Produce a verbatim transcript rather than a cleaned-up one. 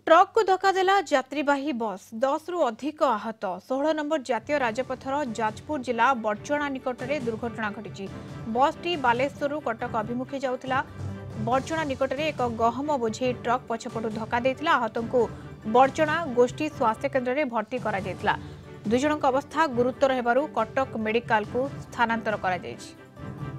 Truck को धक्का देला यात्रीवाही बस दस रु अधिक आहत षोह नंबर जातीय राजपथर जाजपुर जिला बड़चणा निकट में दुर्घटना घटी। बस टी बालेश्वर कटक अभिमुखे जाउथिला। बड़चणा निकट में एक गहम बोझे ट्रक पछपटू धक्का देइथिला। आहत को बड़चणा गोष्ठी स्वास्थ्य केन्द्र में भर्ती करा दुई जनक अवस्था गुरुतर हेबारु कटक मेडिकल को स्थानांतर करा जायछि।